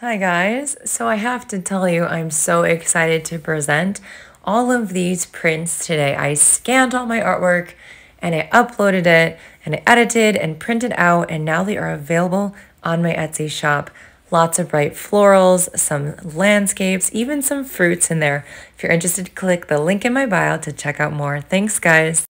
Hi guys, so I have to tell you I'm so excited to present all of these prints today. I scanned all my artwork and I uploaded it and I edited and printed out, and now they are available on my Etsy shop. Lots of bright florals, some landscapes, even some fruits in there. If you're interested, click the link in my bio to check out more. Thanks guys.